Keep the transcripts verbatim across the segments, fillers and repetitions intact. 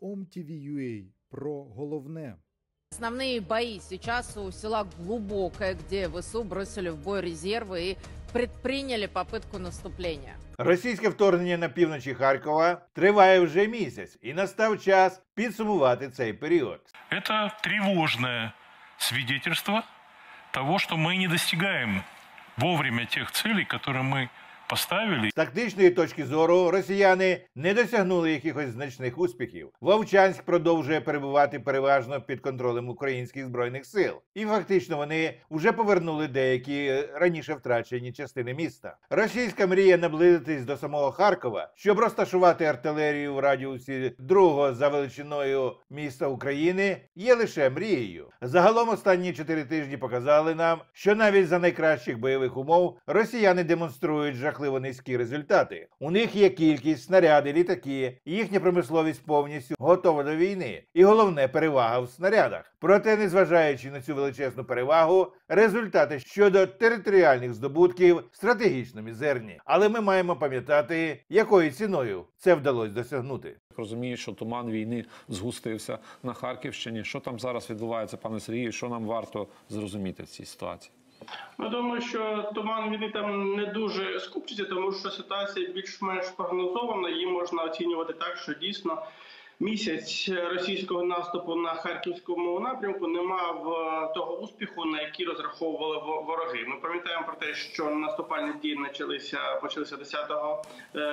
ом-ті-ві.ua про головне. Основные бои сейчас у села Глубокое, где ВСУ бросили в бой резервы и предприняли попытку наступления. Російське вторгнення на півночі Харкова триває вже місяць, і настав час підсумувати цей період. Это тревожное свидетельство того, что мы не достигаем вовремя тех целей, которые мы поставили. З тактичної точки зору росіяни не досягнули якихось значних успіхів. Вовчанськ продовжує перебувати переважно під контролем українських збройних сил. І фактично вони вже повернули деякі раніше втрачені частини міста. Російська мрія наблизитись до самого Харкова, щоб розташувати артилерію в радіусі другого за величиною міста України, є лише мрією. Загалом останні чотири тижні показали нам, що навіть за найкращих бойових умов росіяни демонструють жахливі низькі результати. У них є кількість, снаряди, літаки, їхня промисловість повністю готова до війни. І головне – перевага в снарядах. Проте, незважаючи на цю величезну перевагу, результати щодо територіальних здобутків стратегічно мізерні. Але ми маємо пам'ятати, якою ціною це вдалося досягнути. Розумію, що туман війни згустився на Харківщині. Що там зараз відбувається, пане Сергію, що нам варто зрозуміти в цій ситуації? Я думаю, що туман війни там не дуже скупчиться, тому що ситуація більш-менш прогнозована. Її можна оцінювати так, що дійсно місяць російського наступу на Харківському напрямку не мав того успіху, на який розраховували вороги. Ми пам'ятаємо про те, що наступальні дії почалися, почалися десятого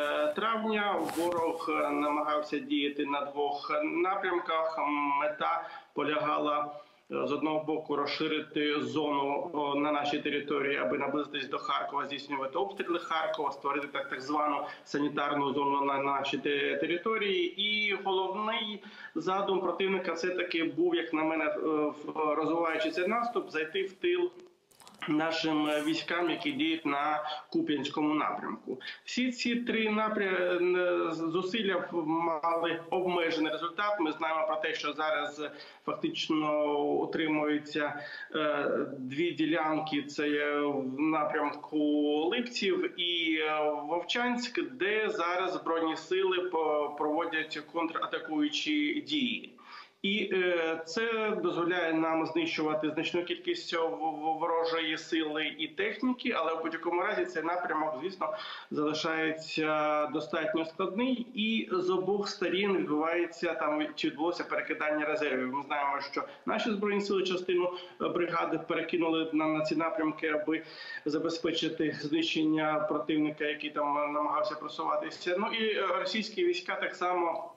травня. Ворог намагався діяти на двох напрямках. Мета полягала з одного боку розширити зону на нашій території, аби наблизитись до Харкова, здійснювати обстріли Харкова, створити так, так звану санітарну зону на нашій території. І головний задум противника все-таки був, як на мене, розвиваючи цей наступ, зайти в тил нашим військам, які діють на Куп'янському напрямку. Всі ці три напрямки зусилля мали обмежений результат. Ми знаємо про те, що зараз фактично утримуються дві ділянки. Це в напрямку Липців і Вовчанськ, де зараз Збройні сили проводять контратакуючі дії. І це дозволяє нам знищувати значну кількість ворожої сили і техніки, але в будь-якому разі цей напрямок, звісно, залишається достатньо складний. І з обох сторін відбувається, там чи відбулося перекидання резервів. Ми знаємо, що наші Збройні сили частину бригади перекинули на, на ці напрямки, аби забезпечити знищення противника, який там намагався просуватися. Ну і російські війська так само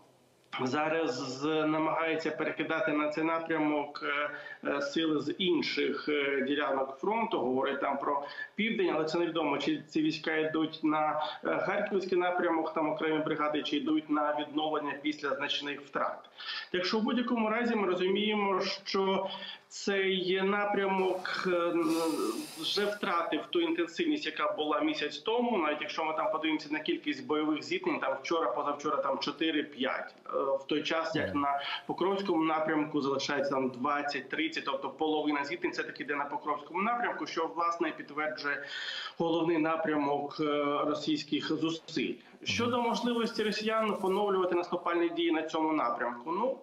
зараз намагається перекидати на цей напрямок сили з інших ділянок фронту. Говорять там про південь, але це невідомо, чи ці війська йдуть на Харківський напрямок, там окремі бригади, чи йдуть на відновлення після значних втрат. Так що в будь-якому разі ми розуміємо, що цей напрямок вже втратив ту інтенсивність, яка була місяць тому. Навіть якщо ми там подивимося на кількість бойових зіткнень, там вчора, позавчора там чотири-п'ять. В той час, як на Покровському напрямку залишається там двадцять-тридцять, тобто половина зіткнень це таки йде на Покровському напрямку, що, власне, підтверджує головний напрямок російських зусиль. Щодо можливості росіян поновлювати наступальні дії на цьому напрямку, ну,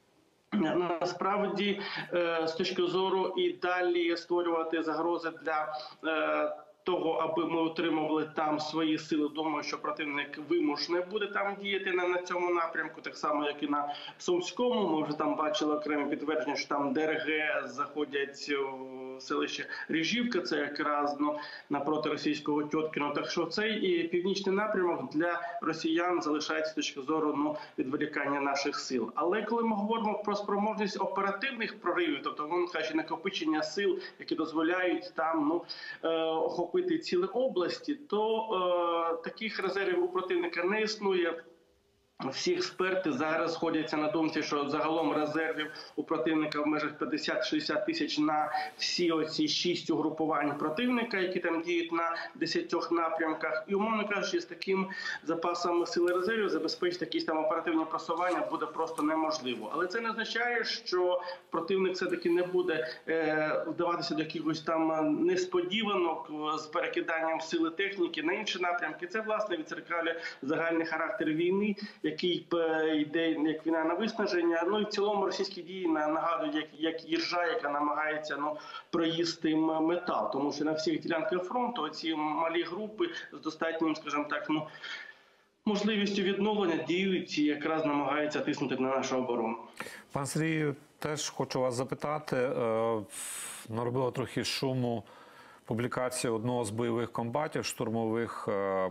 насправді, з точки зору і далі створювати загрози для того, аби ми отримували там свої сили, думаю, що противник вимушений буде там діяти на, на цьому напрямку, так само, як і на Сумському. Ми вже там бачили окремі підтвердження, що там ДРГ заходять в селище Ріжівка, це якраз ну, напроти російського Тьоткіно. Так що цей північний напрямок для росіян залишається з точки зору ну, відволікання наших сил. Але коли ми говоримо про спроможність оперативних проривів, тобто, воно каже, накопичення сил, які дозволяють там ну, охопити цілі області, то е, таких резервів у противника не існує. Всі експерти зараз сходяться на думці, що загалом резервів у противника в межах п'ятдесят-шістдесят тисяч на всі оці шість угрупувань противника, які там діють на десятьох напрямках. І, умовно кажучи, з таким запасом сили резервів забезпечити якісь там оперативні просування буде просто неможливо. Але це не означає, що противник все-таки не буде е, вдаватися до якихось там несподіванок з перекиданням сили техніки на інші напрямки. Це, власне, відзеркалює загальний характер війни, який йде як війна на виснаження. Ну і в цілому російські дії нагадують, як, як іржа, яка намагається ну, проїсти метал. Тому що на всіх ділянках фронту ці малі групи з достатнім, скажімо так, ну, можливістю відновлення діють і якраз намагаються тиснути на нашу оборону. Пан Сергію, теж хочу вас запитати. Наробило трохи шуму публікація одного з бойових комбатів, штурмових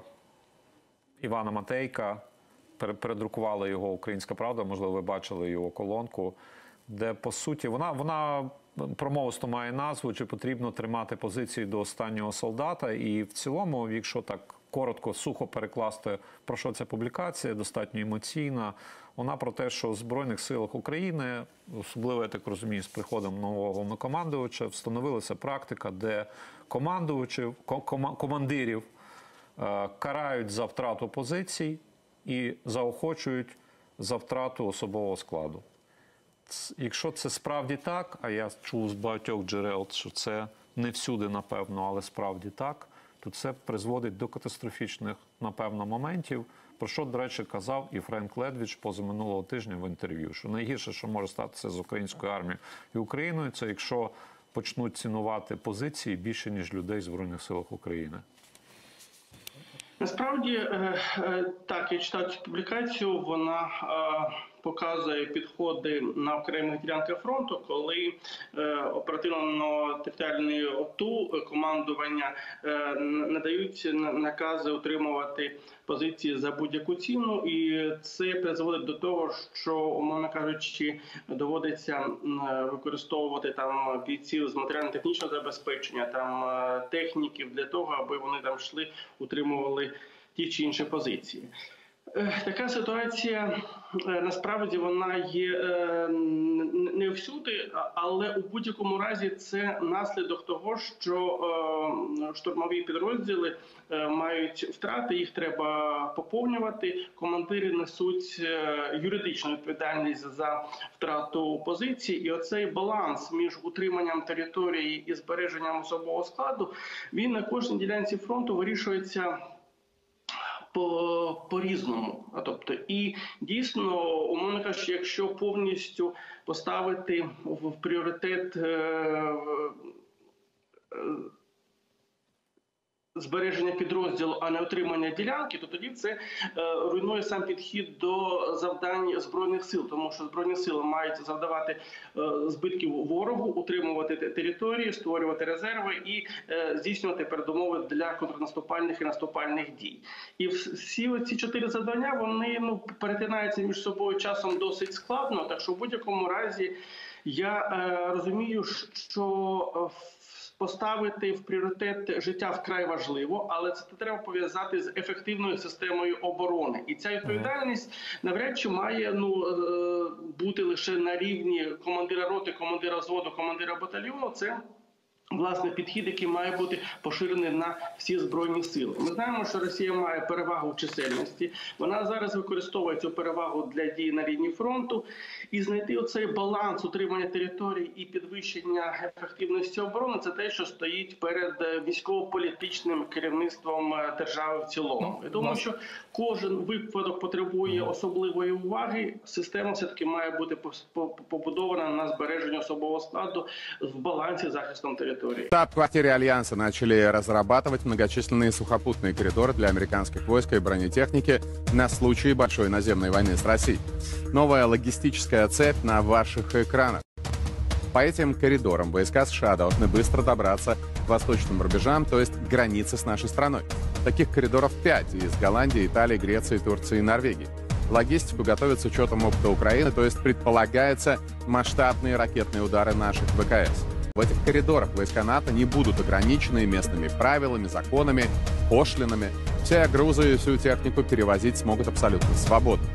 Івана Матейка. Передрукувала його «Українська правда», можливо, ви бачили його колонку, де, по суті, вона, вона промовисто має назву «Чи потрібно тримати позиції до останнього солдата?» І в цілому, якщо так коротко, сухо перекласти, про що ця публікація, достатньо емоційна, вона про те, що в Збройних силах України, особливо, я так розумію, з приходом нового головнокомандувача, встановилася практика, де командувачів, командирів е, карають за втрату позицій і заохочують за втрату особового складу. Якщо це справді так, а я чув з багатьох джерел, що це не всюди, напевно, але справді так, то це призводить до катастрофічних, напевно, моментів, про що, до речі, казав і Френк Ледвіч позаминулого тижня в інтерв'ю, що найгірше, що може статися з українською армією і Україною, це якщо почнуть цінувати позиції більше, ніж людей в Збройних силах України. Насправді, так, я читав цю публікацію, вона показує підходи на окремих ділянках фронту, коли оперативно-територіальної ОТУ командування надають накази утримувати позиції за будь-яку ціну, і це призводить до того, що, умовно кажучи, доводиться використовувати там бійців з матеріально-технічного забезпечення, там техніків для того, аби вони там йшли, утримували ті чи інші позиції. Така ситуація, насправді, вона є не всюди, але у будь-якому разі це наслідок того, що штурмові підрозділи мають втрати, їх треба поповнювати, командири несуть юридичну відповідальність за втрату позицій, і оцей баланс між утриманням території і збереженням особового складу, він на кожній ділянці фронту вирішується по-різному. По тобто, і дійсно, умовно кажучи, якщо повністю поставити в пріоритет е, е, збереження підрозділу, а не отримання ділянки, то тоді це е, руйнує сам підхід до завдань Збройних сил, тому що Збройні сили мають завдавати е, збитків ворогу, утримувати території, створювати резерви і е, здійснювати передумови для контрнаступальних і наступальних дій. І всі ці чотири завдання, вони ну, перетинаються між собою часом досить складно, так що в будь-якому разі я е, розумію, що е, поставити в пріоритет життя вкрай важливо, але це треба пов'язати з ефективною системою оборони. І ця відповідальність навряд чи має ну, бути лише на рівні командира роти, командира взводу, командира батальйону. Це власне підхід, який має бути поширений на всі Збройні сили. Ми знаємо, що Росія має перевагу в чисельності. Вона зараз використовує цю перевагу для дій на лінії фронту. І знайти оцей баланс утримання територій і підвищення ефективності оборони – це те, що стоїть перед військово-політичним керівництвом держави в цілому. Я думаю, що кожен випадок потребує особливої уваги. Система все-таки має бути побудована на збереженні особового складу в балансі з захистом території. В штаб-квартире Альянса начали разрабатывать многочисленные сухопутные коридоры для американских войск и бронетехники на случай большой наземной войны с Россией. Новая логистическая цепь на ваших экранах. По этим коридорам войска США должны быстро добраться к восточным рубежам, то есть к границе с нашей страной. Таких коридоров пять из Голландии, Италии, Греции, Турции и Норвегии. Логистику готовят с учетом опыта Украины, то есть предполагается масштабные ракетные удары наших ВКС. В этих коридорах войска НАТО не будут ограничены местными правилами, законами, пошлинами. Все грузы и всю технику перевозить смогут абсолютно свободно.